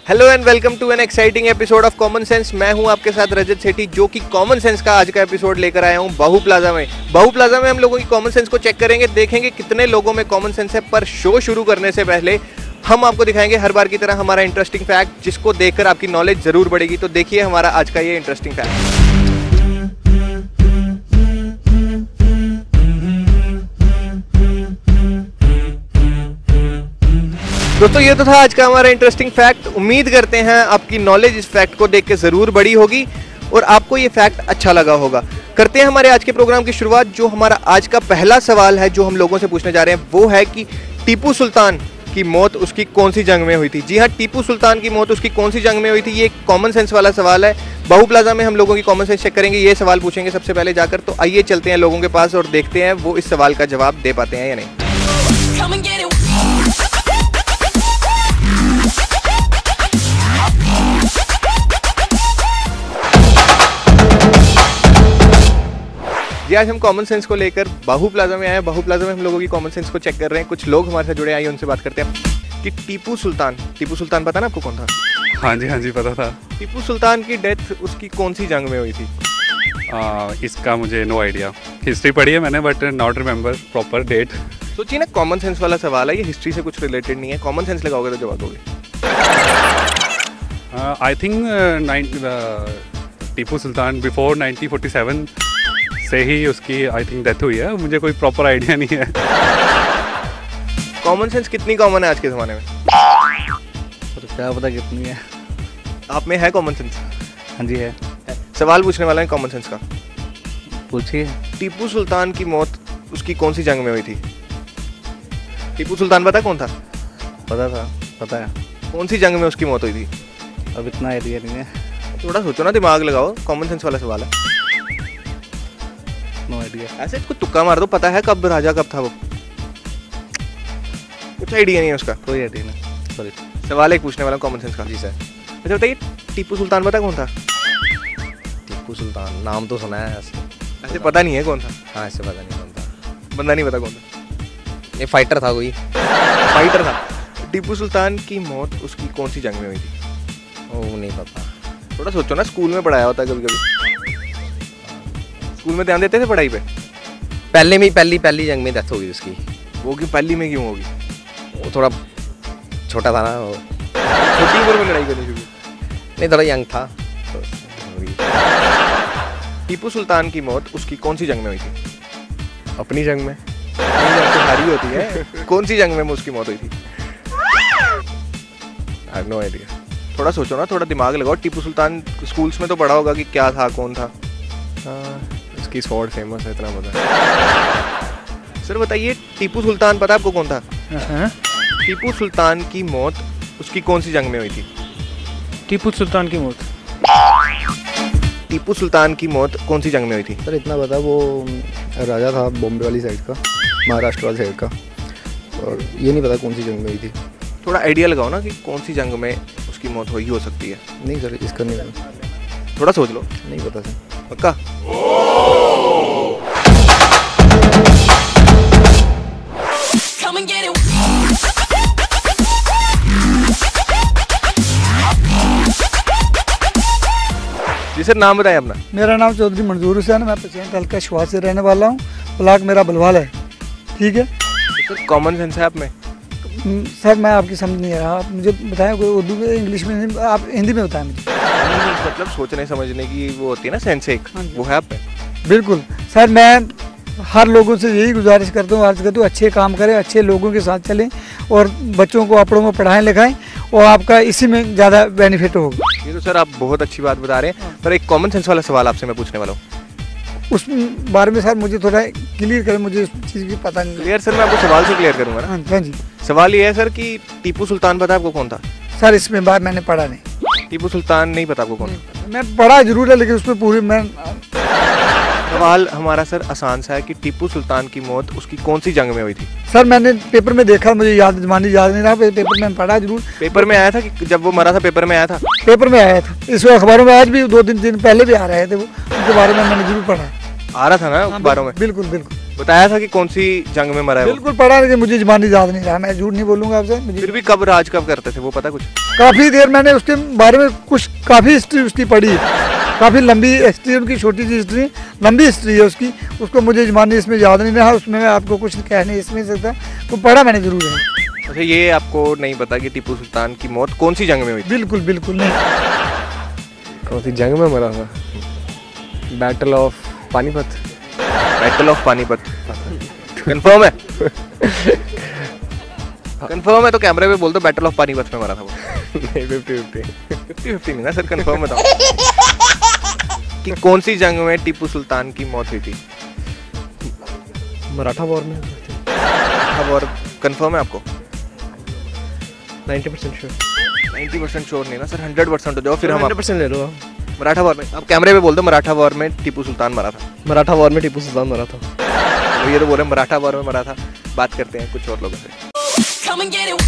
Hello and welcome to an exciting episode of common sense. मैं हूं आपके साथ रजत सेठी, जो कि कॉमन सेंस का आज का एपिसोड लेकर आया हूं बाहू प्लाजा में। बाहू प्लाजा में हम लोगों की कॉमन सेंस को चेक करेंगे, देखेंगे कितने लोगों में कॉमन सेंस है। पर शो शुरू करने से पहले हम आपको दिखाएंगे हर बार की तरह हमारा इंटरेस्टिंग फैक्ट, जिसको देखकर आपकी नॉलेज जरूर बढ़ेगी। तो देखिए हमारा आज का ये इंटरेस्टिंग फैक्ट। दोस्तों ये तो था आज का हमारा इंटरेस्टिंग फैक्ट। उम्मीद करते हैं आपकी नॉलेज इस फैक्ट को देख के जरूर बड़ी होगी और आपको ये फैक्ट अच्छा लगा होगा। करते हैं हमारे आज के प्रोग्राम की शुरुआत। जो हमारा आज का पहला सवाल है जो हम लोगों से पूछने जा रहे हैं वो है कि टीपू सुल्तान की मौत उसकी कौन सी जंग में हुई थी। जी हाँ, टीपू सुल्तान की मौत उसकी कौन सी जंग में हुई थी। ये एक कॉमन सेंस वाला सवाल है। बाहू प्लाजा में हम लोगों की कॉमन सेंस चेक करेंगे, ये सवाल पूछेंगे सबसे पहले जाकर। तो आइए चलते हैं लोगों के पास और देखते हैं वो इस सवाल का जवाब दे पाते हैं या नहीं। जी आज हम कॉमन सेंस को लेकर बाहू प्लाजा में आए हैं। बाहू प्लाजा में हम लोगों की कॉमन सेंस को चेक कर रहे हैं। कुछ लोग हमारे साथ जुड़े, आइए उनसे बात करते हैं कि टीपू सुल्तान पता ना आपको कौन था? हाँ जी पता था। टीपू सुल्तान की डेथ उसकी कौन सी जंग में हुई थी? इसका मुझे नो आइडिया। हिस्ट्री पढ़ी है मैंने but not remember proper date. सोचिए ना, कॉमन सेंस वाला सवाल है, ये हिस्ट्री से कुछ रिलेटेड नहीं है। कॉमन सेंस लगाओगे तो जवाब दोगे। I think Tipu Sultan before 1947 से ही उसकी आई थिंक डेथ हुई है। मुझे कोई प्रॉपर आइडिया नहीं है। कॉमन सेंस कितनी कॉमन है आज के ज़माने में? तो क्या पता कितनी है। आप में है कॉमन सेंस? हाँ जी है। सवाल पूछने वाला है कॉमन सेंस का। पूछिए। टीपू सुल्तान की मौत उसकी कौन सी जंग में हुई थी? टीपू सुल्तान पता कौन था? पता है। कौन सी जंग में उसकी मौत हुई थी? अब इतना आइडिया नहीं है। थोड़ा सोचो ना, दिमाग लगाओ, कॉमन सेंस वाला सवाल है। No idea. ऐसे कुछ तुक्का मार दो, पता है कब राजा कब था वो? कुछ आइडिया नहीं है उसका? कोई आइडिया नहीं, सॉरी। सवाल एक पूछने वाला कॉमन सेंस का। जी सर। अच्छा बताइए, टीपू सुल्तान पता कौन था? टीपू सुल्तान नाम तो सुना है, ऐसे पता नहीं है कौन था? हाँ ऐसे पता नहीं कौन था। बंदा नहीं पता कौन था? ये फाइटर था कोई। फाइटर था। टीपू सुल्तान की मौत उसकी कौन सी जंग में हुई थी? वो नहीं पता। थोड़ा सोचो ना, स्कूल में पढ़ाया होता है कभी कभी। स्कूल में ध्यान देते थे पढ़ाई पे? पहली जंग में डेथ होगी उसकी। वो क्यों पहली में क्यों होगी? वो थोड़ा छोटा था ना वो। छोटी उम्र में लड़ाई करनी शुरू? नहीं, थोड़ा यंग था तो टीपू सुल्तान की मौत उसकी कौन सी जंग में हुई थी? अपनी जंग में। सारी होती है। कौन सी जंग में उसकी मौत हुई थी? I have no idea. थोड़ा सोचो ना, थोड़ा दिमाग लगाओ। टीपू सुल्तान स्कूल्स में तो पढ़ा होगा कि क्या था, कौन था। उसकी स्वॉर्ड फेमस है, इतना पता है। सर बताइए, टीपू सुल्तान पता है आपको कौन था? टीपू सुल्तान की मौत उसकी कौन सी जंग में हुई थी? टीपू सुल्तान की मौत टीपू सुल्तान की मौत कौन सी जंग में हुई थी? सर इतना पता, वो राजा था बॉम्बे वाली साइड का, महाराष्ट्र वाली साइड का, और ये नहीं पता कौन सी जंग में हुई थी। थोड़ा आइडिया लगाओ ना कि कौन सी जंग में उसकी मौत हुई हो सकती है। नहीं सर, इसका नहीं पता। थोड़ा सोच लो। नहीं पता सर। पक्का? जी सर, नाम बताएं अपना। मेरा नाम चौधरी मंजूर हुसैन, मैं पचैन हल्का शुआत से रहने वाला हूँ। ब्लॉक मेरा बलवाल है। ठीक है सर, कॉमन सेंस है आप में? सर मैं आपकी समझ नहीं आ रहा, आप मुझे बताएं। कोई उर्दू में, इंग्लिश में नहीं, आप हिंदी में बताएं मुझे। मतलब सोचने समझने की वो होती है ना सेंस एक, वो है आप में? बिल्कुल सर, मैं हर लोगों से यही गुजारिश करता हूँ, अर्ज करता हूँ, अच्छे काम करें, अच्छे लोगों के साथ चलें और बच्चों को अपनों को पढ़ाएं लिखाएं, और आपका इसी में ज़्यादा बेनिफिट होगा। ये तो सर आप बहुत अच्छी बात बता रहे हैं, पर एक कॉमन सेंस वाला सवाल आपसे मैं पूछने वाला हूँ। उस बारे में सर मुझे थोड़ा क्लियर करें, मुझे इस चीज़ की पता नहीं। क्लियर सर, मैं आपको सवाल से क्लियर करूँगा ना। हाँ जी। सवाल ये है सर कि टीपू सुल्तान पता है आपको कौन था? सर इसमें बात मैंने पढ़ा नहीं। टीपू सुल्तान नहीं पता आपको कौन? मैं पढ़ा जरूर है लेकिन उसमें पूरी मैं। सवाल हमारा सर आसान सा है कि टीपू सुल्तान की मौत उसकी कौन सी जंग में हुई थी? सर मैंने पेपर में देखा, मुझे याद जमानी याद नहीं रहा, पेपर में पढ़ा जरूर। पेपर में आया था कि जब वो मरा था पेपर में आया था? पेपर में आया था, इस अखबारों में आज भी 2-3 दिन पहले भी आ रहे थे वो, उनके बारे में मैंने जरूर पढ़ा। आ रहा था ना अखबारों में? बिल्कुल बिल्कुल। बताया था कि कौन सी जंग में मरा है वो? बिल्कुल पढ़ा, लेकिन मुझे ज़बानी याद नहीं रहा, मैं झूठ नहीं बोलूँगा आपसे। मुझे फिर भी कब राज कब करते थे वो पता कुछ? काफ़ी देर मैंने उसके बारे में कुछ काफ़ी हिस्ट्री उसकी पढ़ी, काफ़ी लंबी हिस्ट्री उनकी, छोटी सी हिस्ट्री, लंबी हिस्ट्री है उसकी, उसको मुझे ज़बानी इसमें याद नहीं रहा, उसमें मैं आपको कुछ कह नहीं इसमें सकता, तो पढ़ा मैंने ज़रूर है। अच्छा, ये आपको नहीं पता कि टीपू सुल्तान की मौत कौन सी जंग में हुई थी? बिल्कुल बिल्कुल नहीं। कौन सी जंग में मरा था? Battle of Panipat. Battle of Panipat confirm है? कंफर्म है तो कैमरे पे बोल दो बैटल ऑफ पानीपत में मरा था वो। नहीं 50-50। 50-50 नहीं ना सर, कंफर्म बताओ कि कौन सी जंग में टीपू सुल्तान की मौत हुई थी? मराठा वॉर में। और कंफर्म है आपको? 90% श्योर। 90% श्योर नहीं ना सर, 100% हो जाओ फिर हम 100% ले लो आप। मराठा वॉर में, अब कैमरे पे बोल दो मराठा वॉर में टीपू सुल्तान मरा था। मराठा वॉर में टीपू सुल्तान मरा था। तो ये तो बोल रहे हैं मराठा वॉर में मरा था। बात करते हैं कुछ और लोगों से। Come and get it.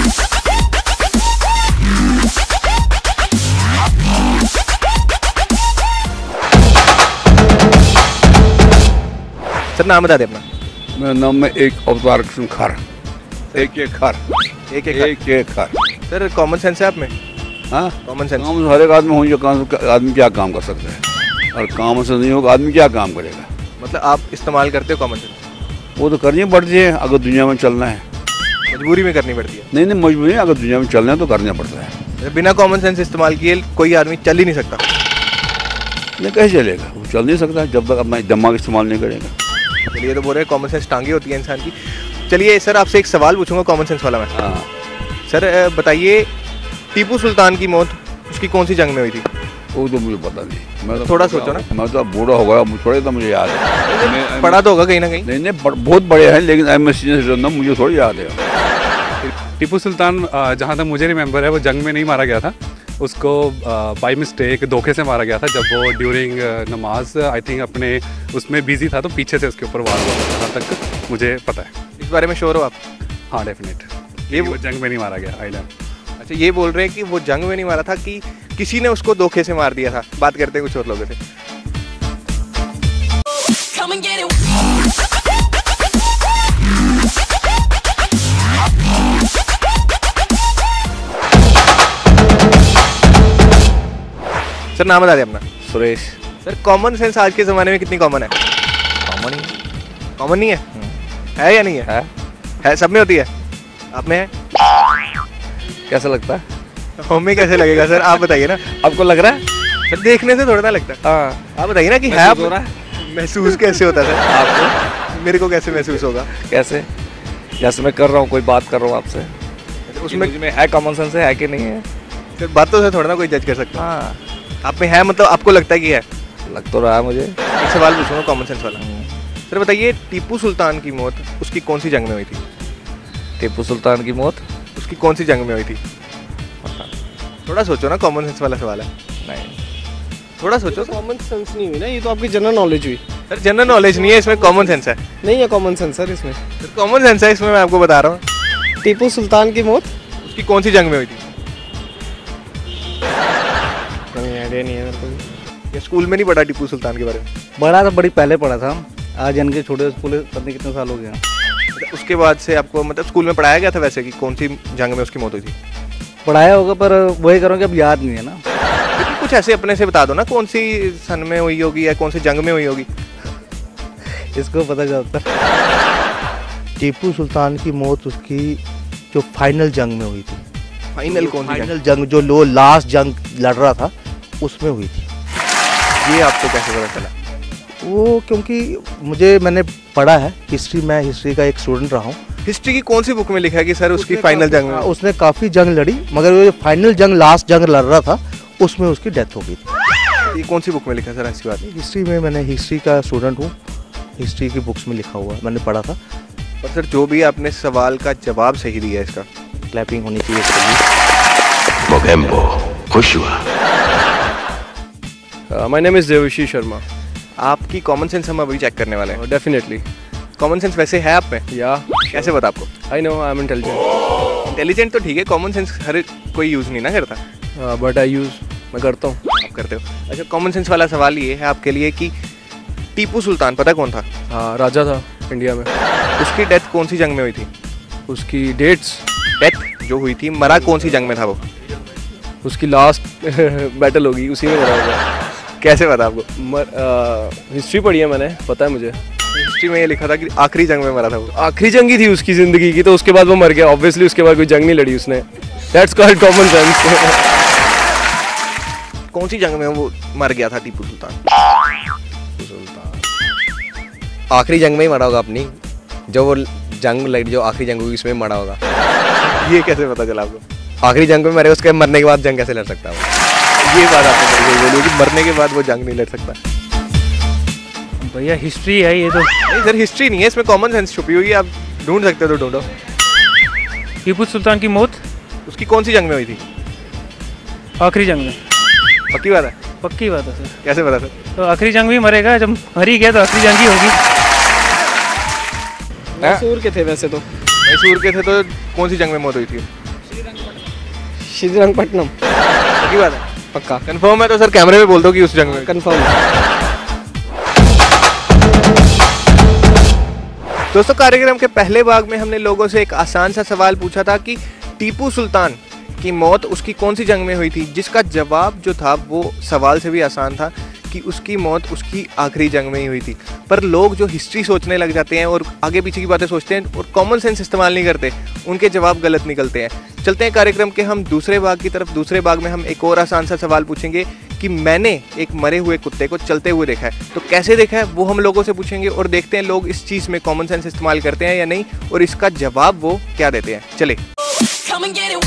Sir नाम बता दे अपना। मेरा नाम है एक अवतार कृष्ण खर। एक खर। एक खर। सर कॉमन सेंस है आप में? हाँ, कॉमन सेंस काम हर एक आदमी हो, जो आदमी क्या काम कर सकता है, और काम से नहीं होगा आदमी क्या काम करेगा। मतलब आप इस्तेमाल करते हो कॉमन सेंस? वो तो करनी पड़ती है अगर दुनिया में चलना है। मजबूरी में करनी पड़ती है? नहीं मजबूरी है, अगर दुनिया में चलना है तो करना पड़ता है। बिना कॉमन सेंस इस्तेमाल किए कोई आदमी चल ही नहीं सकता। नहीं कैसे चलेगा, वो चल नहीं सकता जब तक अपना दिमाग इस्तेमाल नहीं करेगा। चलिए तो बोल रहे हैं कॉमन सेंस टांगी होती है इंसान की। चलिए सर आपसे एक सवाल पूछूंगा कॉमन सेंस वाला मैं। हाँ, सर बताइए टीपू सुल्तान की मौत उसकी कौन सी जंग में हुई थी? वो तो मुझे पता नहीं। मैं तो थोड़ा सोचो ना। मैं तो बूढ़ा हो गया, थोड़े तो मुझे याद है। पढ़ा तो होगा कहीं ना कहीं। नहीं बहुत बड़े हैं, लेकिन मुझे थोड़ी याद है। टीपू सुल्तान जहाँ तक मुझे रिमेंबर है वो जंग में नहीं मारा गया था, उसको बाय मिस्टेक धोखे से मारा गया था। जब वो ड्यूरिंग नमाज आई थिंक अपने उसमें बिजी था तो पीछे से उसके ऊपर वार हुआ था, जहाँ तक मुझे पता है। इस बारे में श्योर हो आप? हाँ डेफिनेट, ये वो जंग में नहीं मारा गया। I don't. अच्छा, ये बोल रहे हैं कि वो जंग में नहीं मारा था कि किसी ने उसको धोखे से मार दिया था। बात करते हैं कुछ और लोगों से। Come and get it. Sir नाम बता दें अपना। सुरेश। सर कॉमन सेंस आज के ज़माने में कितनी कॉमन है? कॉमन ही कॉमन नहीं है? है या नहीं है? है सब में होती है, आप में है? कैसा लगता है? हमें कैसे लगेगा सर, आप बताइए ना। आपको लग रहा है? सर देखने से थोड़ा ना लगता है। हाँ। आप बताइए ना कि है। आप महसूस कैसे होता है सर आपको? मेरे को कैसे महसूस होगा? कैसे? जैसे मैं कर रहा हूँ, कोई बात कर रहा हूँ आपसे, उसमें में है कॉमन सेंस है कि नहीं है? सर बातों से थोड़ा ना कोई जज कर सकता है। हाँ, आप में है मतलब आपको लगता है कि है? लग तो रहा है मुझे। एक सवाल पूछूंगा कॉमन सेंस वाला। सर बताइए टीपू सुल्तान की मौत उसकी कौन सी जंग में हुई थी? टीपू सुल्तान की मौत उसकी कौन सी जंग में हुई थी? थोड़ा सोचो ना, कॉमन सेंस वाला सवाल है। नहीं, थोड़ा सोचो। कॉमन सेंस नहीं हुई ना, ये तो आपकी जनरल नॉलेज हुई। सर जनरल नॉलेज नहीं है इसमें, कॉमन सेंस है। नहीं है कॉमन सेंस सर इसमें। सर कॉमन सेंस है इसमें, मैं आपको बता रहा हूँ। टीपू सुल्तान की मौत उसकी कौन सी जंग में हुई थी? कोई आइडिया नहीं है मेरे को। ये स्कूल में नहीं पढ़ा टीपू सुल्तान के बारे में? बड़ा था, बड़ी पहले पढ़ा था। आज यानी कि छोटे स्कूल पता नहीं कितने साल हो गए। उसके बाद से आपको मतलब स्कूल में पढ़ाया गया था वैसे कि कौन सी जंग में उसकी मौत हुई थी? पढ़ाया होगा पर वही करो कि अब याद नहीं है ना। लेकिन कुछ ऐसे अपने से बता दो ना, कौन सी सन में हुई होगी या कौन सी जंग में हुई होगी। इसको पता चलता। टीपू सुल्तान की मौत उसकी जो फाइनल जंग में हुई थी। फाइनल कौन सी फाइनल जंग जो लास्ट जंग लड़ रहा था उसमें हुई थी। ये आपको कैसे पता चला? वो क्योंकि मैंने पढ़ा है हिस्ट्री, मैं हिस्ट्री का एक स्टूडेंट रहा हूँ। हिस्ट्री की कौन सी बुक में लिखा है कि सर उसकी फाइनल जंग में? उसने काफ़ी जंग लड़ी, मगर वो जो फाइनल जंग लास्ट जंग लड़ रहा था उसमें उसकी डेथ हो गई थी। ये कौन सी बुक में लिखा है सर ऐसी बात? हिस्ट्री में, मैंने हिस्ट्री का स्टूडेंट हूँ, हिस्ट्री की बुक्स में लिखा हुआ है, मैंने पढ़ा था। पर सर जो भी आपने सवाल का जवाब सही दिया, इसका क्लैपिंग होनी चाहिए इसके मोगेम्बो खुश हुआ। My name is Devshi Sharma. आपकी कॉमन सेंस हम अभी चेक करने वाले हैं। डेफिनेटली। कॉमन सेंस वैसे है आप में? या कैसे पता आपको? I know I am intelligent. Intelligent तो ठीक है, कॉमन सेंस हर कोई यूज़ नहीं ना करता। बट आई यूज़, मैं करता हूँ। आप करते हो? अच्छा, कॉमन सेंस वाला सवाल ये है आपके लिए कि टीपू सुल्तान पता कौन था? हाँ, राजा था। इंडिया में। उसकी डेथ कौन सी जंग में हुई थी? उसकी डेट्स, डेथ जो हुई थी, मरा कौन सी जंग में था वो? उसकी लास्ट बैटल होगी, उसी में मरा होगा। कैसे पता आपको? हिस्ट्री पढ़ी है मैंने, पता है मुझे। हिस्ट्री में ये लिखा था कि आखिरी जंग में मरा था वो। आखिरी जंग ही थी उसकी ज़िंदगी की, तो उसके बाद वो मर गया। ऑब्वियसली उसके बाद कोई जंग नहीं लड़ी उसने। That's called common sense. कौन सी जंग में वो मर गया था टीपू सुल्तान? आखिरी जंग में ही मरा होगा अपनी, जो वो जंग लड़ी, जो आखिरी जंग हुई उसमें मरा होगा। ये कैसे पता चला आपको? आखिरी जंग में मरे, उसके मरने के बाद जंग कैसे लड़ सकता है वो? ये बात आपने बिल्कुल बोली कि मरने के बाद वो जंग नहीं लड़ सकता। भैया हिस्ट्री है ये तो। नहीं सर, हिस्ट्री नहीं है, इसमें कॉमन सेंस छुपी हुई है। आप ढूंढ सकते हो तो ढूंढो। टीपू सुल्तान की मौत उसकी कौन सी जंग में हुई थी? आखिरी जंग में। पक्की बात है? पक्की बात है सर। कैसे पता सर? तो आखिरी जंग भी मरेगा, जब मर ही गया तो आखिरी जंग ही होगी। मैसूर के थे वैसे तो। मैसूर के थे तो कौन सी जंग में मौत हुई थी? श्रीरंगपट्टनम। पक्की बात है? पक्का कंफर्म है तो सर कैमरे में बोल दो कि उस जंग में। कंफर्म। दोस्तों, कार्यक्रम के पहले भाग में हमने लोगों से एक आसान सा सवाल पूछा था कि टीपू सुल्तान की मौत उसकी कौन सी जंग में हुई थी, जिसका जवाब जो था वो सवाल से भी आसान था कि उसकी मौत उसकी आखिरी जंग में ही हुई थी। पर लोग जो हिस्ट्री सोचने लग जाते हैं और आगे पीछे की बातें सोचते हैं और कॉमन सेंस इस्तेमाल नहीं करते, उनके जवाब गलत निकलते हैं। चलते हैं कार्यक्रम के हम दूसरे भाग की तरफ। दूसरे भाग में हम एक और आसान सा सवाल पूछेंगे कि मैंने एक मरे हुए कुत्ते को चलते हुए देखा है। तो कैसे देखा है वो हम लोगों से पूछेंगे और देखते हैं लोग इस चीज़ में कॉमन सेंस इस्तेमाल करते हैं या नहीं, और इसका जवाब वो क्या देते हैं। चले। Come and get it.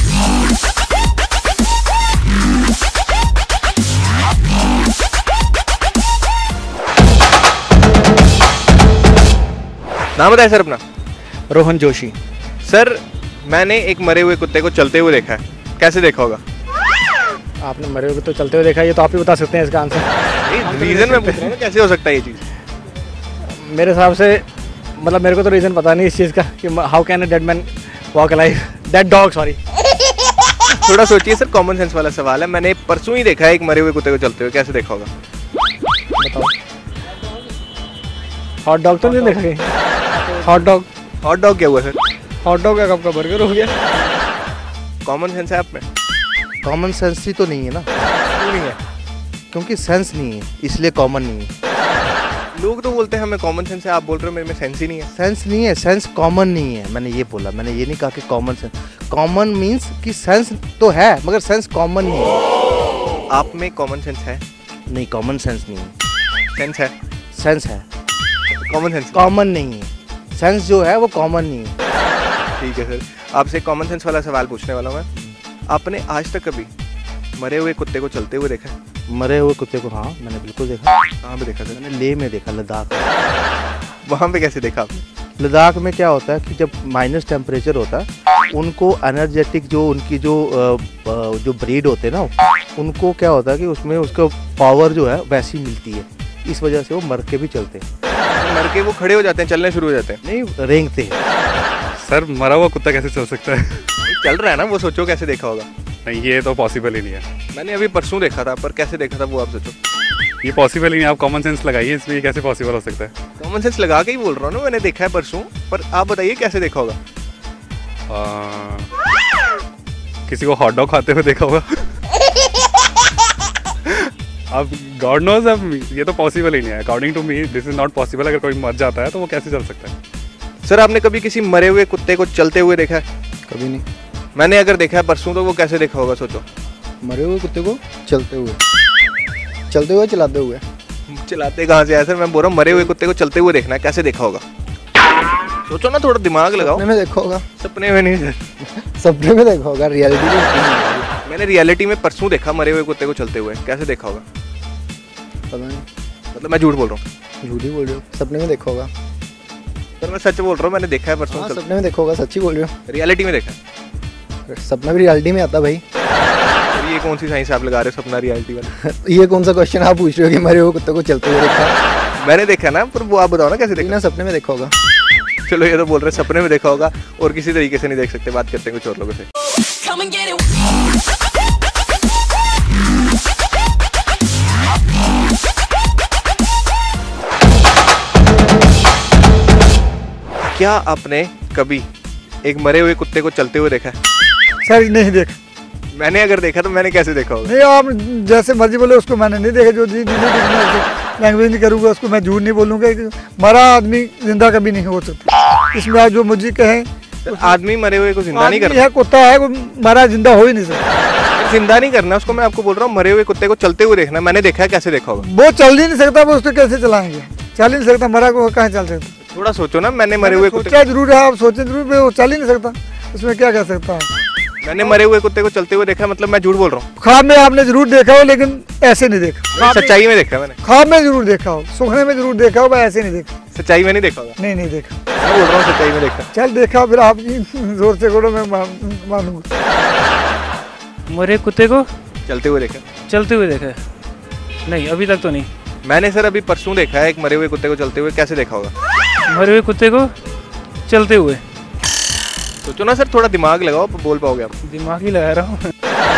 नाम बताए सर अपना? रोहन जोशी। सर, मैंने एक मरे हुए कुत्ते को चलते हुए देखा है। कैसे देखा होगा? आपने मरे हुए तो चलते हुए देखा, ये तो आप ही बता सकते हैं इसका आंसर। रीजन में पूछ रहा हूँ, कैसे हो सकता है ये चीज़? मेरे हिसाब से, मतलब मेरे को तो रीज़न पता नहीं इस चीज़ का कि how can a dead man walk alive, dead dog, sorry. थोड़ा सोचिए सर, कॉमन सेंस वाला सवाल है। मैंने परसों ही देखा है एक मरे हुए कुत्ते को चलते हुए। कैसे देखा होगा? बताओ। हॉट डॉग तो नहीं देखा कहीं? Hot dog. हॉट डॉग क्या हुआ सर? हॉट डॉग का कब का बर्गर हो गया? कॉमन सेंस है आप में? कॉमन सेंस ही तो नहीं है ना। क्यों नहीं है? क्योंकि सेंस नहीं है, इसलिए कॉमन नहीं है। लोग तो बोलते हैं हमें कॉमन सेंस है, आप बोल रहे हो मेरे में सेंस ही नहीं है। सेंस नहीं है, सेंस कॉमन नहीं है, मैंने ये बोला। मैंने ये नहीं कहा कि कॉमन सेंस। कॉमन मीन्स कि सेंस तो है मगर सेंस कॉमन नहीं है। आप में कॉमन सेंस है? नहीं, कॉमन सेंस नहीं है। सेंस है? सेंस है, कॉमन सेंस कॉमन नहीं है। सेंस जो है वो कॉमन नहीं है। ठीक है सर, आपसे कॉमन सेंस वाला सवाल पूछने वाला हूँ मैं। आपने आज तक कभी मरे हुए कुत्ते को चलते हुए देखा है? मरे हुए कुत्ते को? हाँ, मैंने बिल्कुल देखा। कहाँ पे देखा सर? मैंने लेह में देखा, लद्दाख। वहाँ पे कैसे देखा आपने? लद्दाख में क्या होता है कि जब माइनस टेम्परेचर होता है, उनको एनर्जेटिक जो उनकी जो ब्रीड होते हैं ना, उनको क्या होता है कि उसमें उसका पावर जो है वैसी मिलती है। इस वजह से वो मर के भी चलते हैं। मर के वो खड़े हो जाते हैं, चलने शुरू हो जाते हैं? नहीं, रेंगते हैं। सर, मरा हुआ कुत्ता कैसे चल सकता है? चल रहा है ना वो, सोचो कैसे देखा होगा। नहीं, ये तो पॉसिबल ही नहीं है। मैंने अभी परसों देखा था, पर कैसे देखा था वो आप सोचो। ये पॉसिबल ही नहीं। आप कॉमन सेंस लगाइए इसमें, ये कैसे पॉसिबल हो सकता है? कॉमन सेंस लगा के ही बोल रहा हूँ ना, मैंने देखा है परसों। पर आप बताइए कैसे देखा होगा? किसी को हॉट डॉग खाते हुए देखा होगा। अब गॉड नोज, अब ये तो पॉसिबल ही नहीं है। According to me this is not possible. अगर कोई मर जाता है तो वो कैसे चल सकता है? सर, आपने कभी किसी मरे हुए कुत्ते को चलते हुए देखा है? कभी नहीं। मैंने अगर देखा है परसों, तो वो कैसे देखा होगा सोचो। मरे हुए कुत्ते को चलते हुए चलाते हुए? चलाते कहाँ से आया सर? मैं बोल रहा हूँ मरे हुए कुत्ते को चलते हुए देखना है, कैसे देखा होगा? सोचो ना, थोड़ा दिमाग लगाओ। सपने में देखा होगा? सपने में नहीं सर। सपने में देखा होगा, रियलिटी में? मैंने रियलिटी में परसों देखा मरे हुए कुत्ते को चलते हुए। कैसे देखा होगा? पता नहीं। मतलब मैं झूठ बोल रहा हूँ? झूठ ही बोल रहे हो। सपने में देखा होगा? सर मैं सच बोल रहा हूँ, मैंने देखा है परसों। सपने में देखा होगा, सच्ची बोल रहे हो। रियलिटी में देखा? सपना भी रियलिटी में आता भाई। ये कौन सी साइंस आप लगा रहे हो, सपना रियलिटी वाला? ये कौन सा क्वेश्चन आप पूछ रहे हो कि मरे हुए कुत्ते को चलते हुए देखा? मैंने देखा ना, पर वो आप बताओ ना कैसे देखा? सपने में देखा होगा। चलो, ये तो बोल रहे सपने में देखा होगा और किसी तरीके से नहीं देख सकते। बात करते हैं कुछ और लोगों से। Come and get it. क्या आपने कभी एक मरे हुए कुत्ते को चलते हुए देखा है? सर नहीं देखा। मैंने अगर देखा तो मैंने कैसे देखा होगा? नहीं, आप जैसे मर्जी बोले, उसको मैंने नहीं देखा। जो जी लैंग्वेज नहीं करूँगा उसको मैं झूठ नहीं बोलूँगा कि मरा आदमी जिंदा कभी नहीं हो सकता। इसमें आप जो मुझे कहें, आदमी मरे हुए को जिंदा नहीं करता है, कुत्ता है, मरा जिंदा हो ही नहीं सकता। जिंदा नहीं करना उसको, मैं आपको बोल रहा हूँ मरे हुए कुत्ते को चलते हुए देखना। मैंने देखा है, कैसे देखा होगा? वो चल ही नहीं सकता, वो उसको कैसे चलाएंगे? चल ही नहीं सकता, मरा को कहाँ चल सकता? थोड़ा सोचो ना, मैंने मरे हुए कुत्ते सोचा जरूर है, आप सोचे जरूर, वो चल ही नहीं सकता, उसमें क्या कह सकता है? मैंने मरे हुए कुत्ते को चलते हुए देखा, मतलब मैं झूठ बोल रहा हूँ? ख्वाब में आपने जरूर देखा हो, लेकिन ऐसे नहीं देखा। सच्चाई में देखा मैंने। ख्वाब में जरूर देखा हो, सुखने में जरूर देखा हो, मैं ऐसे नहीं देखा। सच्चाई में नहीं देखा होगा? नहीं देखा। मैं बोल रहा हूँ सच्चाई में देखा। चल देखा, फिर आप जोर से बोलो, मैं मानूंगा। मरे कुत्ते को चलते हुए देखा? चलते हुए देखा है? नहीं, अभी तक तो नहीं। मैंने सर अभी परसों देखा है एक मरे हुए कुत्ते को चलते हुए। कैसे देखा होगा? मरे हुए कुत्ते को चलते हुए? सोचो ना सर, थोड़ा दिमाग लगाओ, बोल पाओगे आप? दिमाग ही लगा रहा हूँ।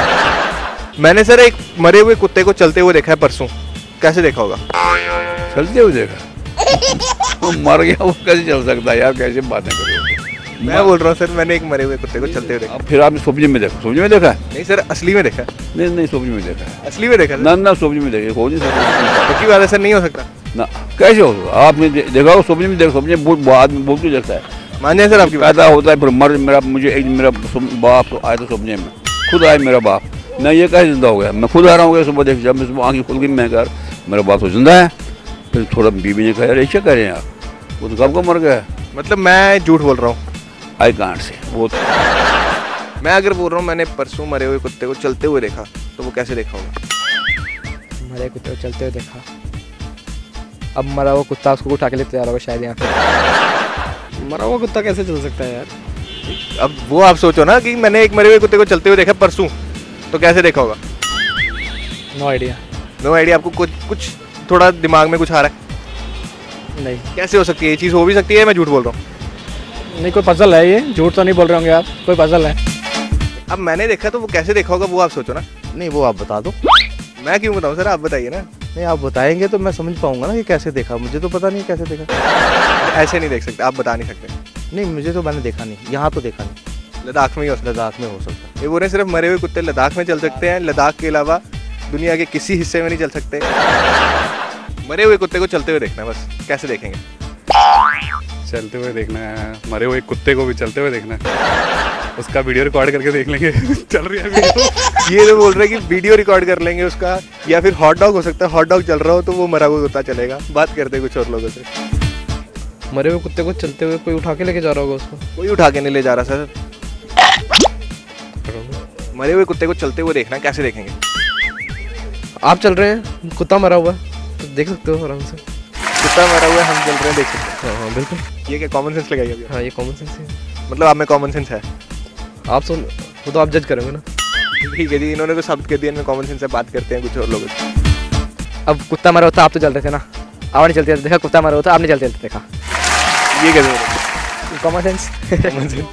मैंने सर एक मरे हुए कुत्ते को चलते हुए देखा है परसों। कैसे देखा होगा? चलते हुए देखा? वो मर गया, वो कैसे चल सकता है यार? कैसे बातें करोगे? मैं बोल रहा हूँ सर, मैंने एक मरे हुए कुत्ते को चलते हुए देखा। फिर आपने सब्जी में देखा? सब्जी में देखा है? नहीं सर, असली में देखा। नहीं सब्जी में देखा है। असली में देखा? ना सब्जी में देखा, हो नहीं सकता। पक्की बात है सर, नहीं हो सकता ना। कैसे होगा? आपने देखा हो सब्जी में? देखा सब्जी में आदमी बहुत कुछ देखता है। मान जाए सर आपकी पैदा होता है, फिर मेरा बाप आया था सपने में, खुद आया मेरा बाप। मैं ये कैसे जिंदा हो गया? मैं खुद आ रहा हूँ सुबह देख, जब मैं सुबह आँखें खुल गई, मैं कर मेरा बाप तो जिंदा है। फिर थोड़ा बीबी ने कहा यार ऐसे कह रहे हैं आप, वो तो कब को मर गया? मतलब मैं झूठ बोल रहा हूँ? आई कांट से वो मैं अगर बोल रहा हूँ मैंने परसों मरे हुए कुत्ते को चलते हुए देखा, तो वो कैसे देखा होगा? मरे कुत्ते को चलते हुए देखा, अब मरा हुआ कुत्ता उसको उठा के ले तैयार होगा शायद यहाँ पे। मरा हुआ कुत्ता कैसे चल सकता है यार? अब वो आप सोचो ना कि मैंने एक मरे हुए कुत्ते को चलते हुए देखा परसों, तो कैसे देखा होगा? No idea. No idea? आपको कुछ थोड़ा दिमाग में कुछ आ रहा है? नहीं। कैसे हो सकती है ये चीज़? हो भी सकती है, मैं झूठ बोल रहा हूँ? नहीं, कोई पजल है, ये झूठ तो नहीं बोल रहे होंगे आप, कोई पजल है। अब मैंने देखा तो वो कैसे देखा होगा, वो आप सोचो ना। नहीं, वो आप बता दो। मैं क्यों बताऊँ सर, आप बताइए ना। नहीं, आप बताएंगे तो मैं समझ पाऊंगा ना कि कैसे देखा। मुझे तो पता नहीं कैसे देखा। ऐसे नहीं देख सकते, आप बता नहीं सकते। नहीं, मुझे तो मैंने देखा नहीं, यहाँ तो देखा नहीं। लद्दाख में ही हो सकता? लद्दाख में हो सकता है। ये बोल रहे सिर्फ मरे हुए कुत्ते लद्दाख में चल सकते हैं, लद्दाख के अलावा दुनिया के किसी हिस्से में नहीं चल सकते। मरे हुए कुत्ते को चलते हुए देखना, बस कैसे देखेंगे? चलते हुए देखना है, मरे हुए कुत्ते को भी चलते हुए देखना है, उसका वीडियो रिकॉर्ड करके देख लेंगे। चल रही है वीडियो। ये तो बोल रहे हैं कि वीडियो रिकॉर्ड कर लेंगे उसका, या फिर हॉट डॉग हो सकता है, हॉट डॉग चल रहा हो तो वो मरा हुआ कुत्ता चलेगा। बात करते हैं कुछ और लोगों से। मरे हुए कुत्ते को चलते हुए कोई उठा के लेके जा रहा होगा उसको? कोई उठा के नहीं ले जा रहा सर। मरे हुए कुत्ते को चलते हुए देखना, कैसे देखेंगे? आप चल रहे हैं, कुत्ता मरा हुआ तो देख सकते हो आराम से। कुत्ता मरा हुआ है, हम चल रहे हैं, देख सकते हैं। हाँ बिल्कुल। ये क्या कॉमन सेंस लगाइए अभी? हाँ, ये कॉमन सेंस है। मतलब आप में कॉमन सेंस है? आप सुन, वो तो आप जज करेंगे ना। ठीक है जी, इन्होंने तो शब्द कह दिया, इनमें कॉमन सेंस है। बात करते हैं कुछ और लोगों से। अब कुत्ता मरा होता आप तो चल रहे थे ना, आप नहीं चलते देखा, कुत्ता मरा होता आपने चलते देखा। ये कैसे? Common sense. Common sense.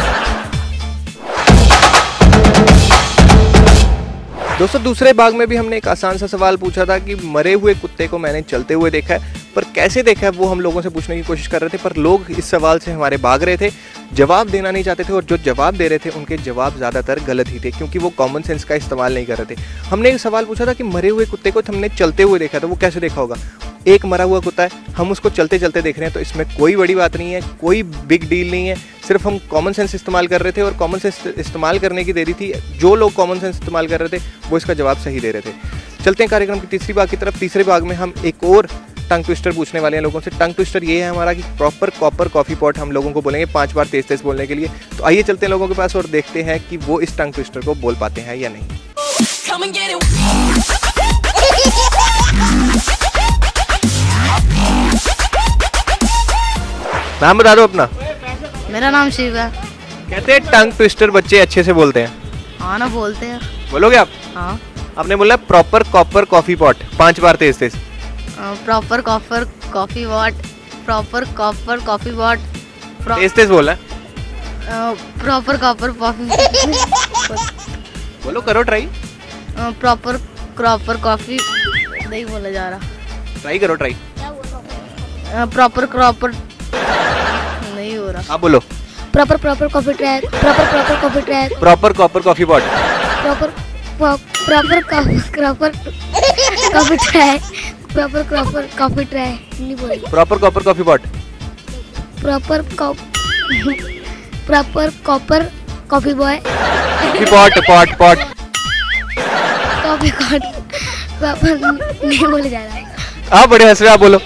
दोस्तों, दूसरे भाग में भी हमने एक आसान सा सवाल पूछा था कि मरे हुए कुत्ते को मैंने चलते हुए देखा है, पर कैसे देखा है वो हम लोगों से पूछने की कोशिश कर रहे थे, पर लोग इस सवाल से हमारे भाग रहे थे, जवाब देना नहीं चाहते थे, और जो जवाब दे रहे थे उनके जवाब ज़्यादातर गलत ही थे, क्योंकि वो कॉमन सेंस का इस्तेमाल नहीं कर रहे थे। हमने एक सवाल पूछा था कि मरे हुए कुत्ते को हमने चलते हुए देखा, तो वो कैसे देखा होगा? एक मरा हुआ कुत्ता है, हम उसको चलते चलते देख रहे हैं, तो इसमें कोई बड़ी बात नहीं है, कोई बिग डील नहीं है, सिर्फ हम कॉमन सेंस इस्तेमाल कर रहे थे, और कॉमन सेंस इस्तेमाल करने की देरी थी। जो लोग कॉमन सेंस इस्तेमाल कर रहे थे वो इसका जवाब सही दे रहे थे। चलते हैं कार्यक्रम की तीसरी भाग की तरफ। तीसरे भाग में हम एक और टंग ट्विस्टर पूछने वाले हैं लोगों से। टंग ट्विस्टर ये है हमारा कि प्रॉपर कॉपर कॉफ़ी पॉट हम लोगों को बोलेंगे 5 बार तेज तेज बोलने के लिए। तो आइए चलते हैं लोगों के पास और देखते हैं कि वो इस टंग ट्विस्टर को बोल पाते हैं या नहीं। Come and get it. नाम बता दो अपना। मेरा नाम शिव है। कहते हैं टंग ट्विस्टर बच्चे अच्छे से बोलते हैं। हाँ ना, बोलते हैं। बोलोगे आप? हाँ। आपने बोला प्रॉपर कॉपर कॉफी पॉट 5 बार तेज तेज। Proper copper coffee pot, proper copper coffee pot, तेज तेज बोला। Proper copper coffee. बोलो, करो ट्राई। प्रॉपर क्रॉपर कॉफी नहीं बोला जा रहा। ट्राई करो, ट्राई। प्रॉपर क्रॉपर नहीं हो आप बोलो। Proper proper coffee track, proper proper coffee track, proper copper coffee pot, proper proper proper coffee track, proper proper coffee track नहीं बोली, proper copper coffee pot, proper copper coffee boy, coffee pot pot pot, coffee pot proper नहीं बोले जा रहा है। आप बड़े हंस रहे, आप बोलो।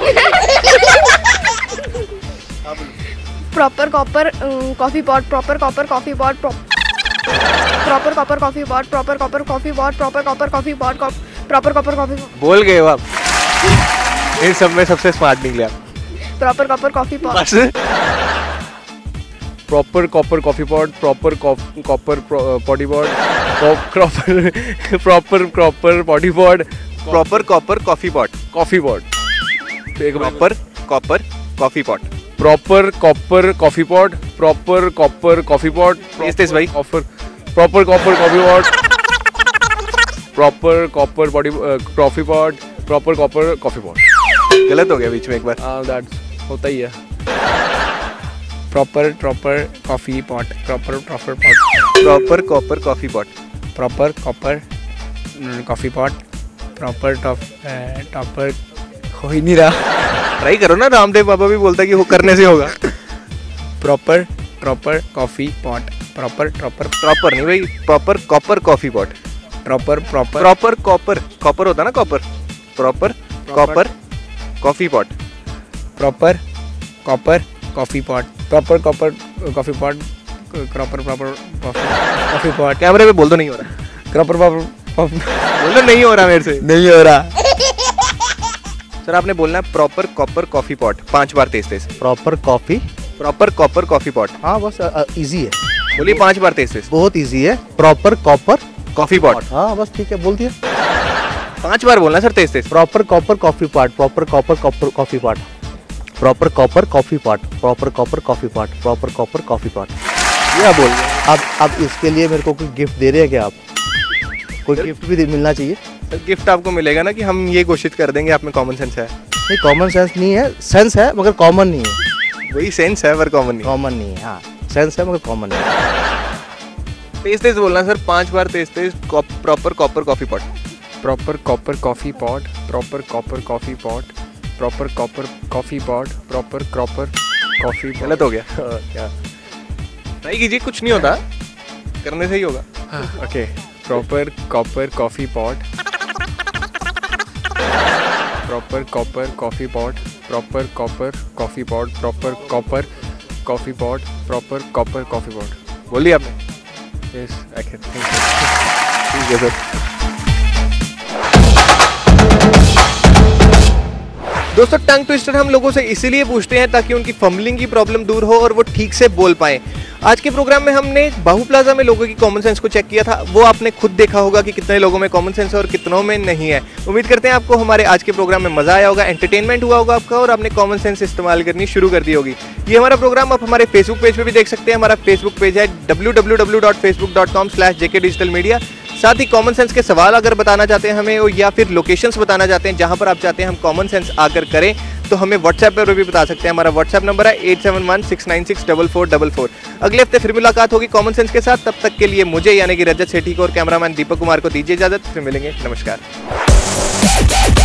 Proper copper coffee pot, proper copper coffee pot, proper copper coffee pot, proper copper coffee pot, proper copper coffee pot, proper copper coffee बोल गए हो आप। इन सब में सबसे स्मार्ट निकले आप। प्रॉपर कॉपर कॉफी पॉट, बस proper copper coffee pot, proper copper potty pot, proper potty pot, proper copper coffee pot, coffee pot, proper copper coffee pot, proper copper coffee pot, proper copper coffee pot, तेज भाई, proper copper coffee pot, proper copper body coffee pot, proper copper coffee pot. गलत हो गया बीच में एक बार। That's होता ही है। Proper coffee pot, proper pot, proper copper coffee pot, proper copper coffee pot, proper topper हो ही नहीं रहा। ट्राई करो ना, रामदेव बाबा भी बोलता है कि वो करने से होगा। प्रॉपर कॉफी पॉट, प्रॉपर नहीं भाई, proper copper coffee pot, proper copper होता ना copper, proper copper coffee pot, proper copper coffee pot, proper copper coffee pot, proper coffee pot. कैमरे पे बोल दो, नहीं हो रहा। प्रॉपर बोलो नहीं हो रहा, मेरे से नहीं हो रहा। सर आपने बोलना है प्रॉपर कॉपर कॉफी पॉट 5 बार तेज तेज। Proper copper coffee pot. हाँ बस इजी है, बोलिए 5 बार तेज तेज। बहुत इजी है। Proper copper coffee pot. हाँ बस ठीक है, बोल दिया। 5 बार बोलना सर तेज तेज। Proper copper coffee pot, proper copper coffee pot, proper copper coffee pot, proper copper coffee pot, proper copper coffee pot. ये बोल रहे। अब इसके लिए मेरे को कोई गिफ्ट दे रहे हैं क्या आप? कोई गिफ्ट भी मिलना चाहिए। सर गिफ्ट आपको मिलेगा ना कि हम ये घोषित कर देंगे आप में कॉमन सेंस है। नहीं कॉमन सेंस नहीं है, सेंस है मगर कॉमन नहीं है। वही सेंस है पर कॉमन नहीं। कॉमन नहीं है, हाँ सेंस है मगर कॉमन नहीं है। तेज तेज बोलना सर, 5 बार तेज तेज। Proper copper coffee pot, proper copper coffee pot, proper copper coffee pot, proper copper coffee pot, proper copper coffee. गलत हो गया क्या? ट्राई कीजिए, कुछ नहीं होता, करने से ही होगा। Okay, proper copper coffee pot, proper copper coffee pot, proper copper coffee pot, proper copper coffee pot, proper copper coffee pot. बोलिए आपने। यस, ओके, ठीक है सर। दोस्तों टंग ट्विस्टर हम लोगों से इसीलिए पूछते हैं ताकि उनकी फंबलिंग की प्रॉब्लम दूर हो और वो ठीक से बोल पाएं। आज के प्रोग्राम में हमने बाहू प्लाजा में लोगों की कॉमन सेंस को चेक किया था। वो आपने खुद देखा होगा कि कितने लोगों में कॉमन सेंस है और कितनों में नहीं है। उम्मीद करते हैं आपको हमारे आज के प्रोग्राम में मजा आया होगा, एंटरटेनमेंट हुआ होगा आपका और आपने कॉमन सेंस इस्तेमाल करनी शुरू कर दी होगी। ये हमारा प्रोग्राम आप हमारे फेसबुक पेज पे भी देख सकते हैं। हमारा फेसबुक पेज है www.facebook.com/jkdigitalmedia। साथ ही कॉमन सेंस के सवाल अगर बताना चाहते हैं हमें या फिर लोकेशंस बताना चाहते हैं जहां पर आप चाहते हैं हम कॉमन सेंस आकर करें तो हमें व्हाट्सएप पर भी बता सकते हैं। हमारा व्हाट्सएप नंबर है 8716964444। अगले हफ्ते फिर मुलाकात होगी कॉमन सेंस के साथ। तब तक के लिए मुझे यानी कि रजत सेठी को और कैमरामैन दीपक कुमार को दीजिए इजाजत। फिर मिलेंगे, नमस्कार।